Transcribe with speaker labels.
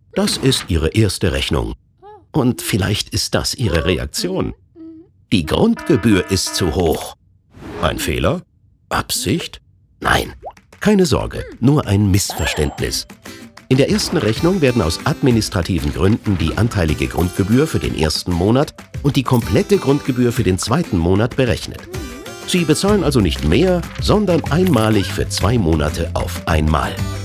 Speaker 1: Das ist Ihre erste Rechnung. Und vielleicht ist das Ihre Reaktion. Die Grundgebühr ist zu hoch. Ein Fehler? Absicht? Nein. Keine Sorge, nur ein Missverständnis. In der ersten Rechnung werden aus administrativen Gründen die anteilige Grundgebühr für den ersten Monat und die komplette Grundgebühr für den zweiten Monat berechnet. Sie bezahlen also nicht mehr, sondern einmalig für 2 Monate auf einmal.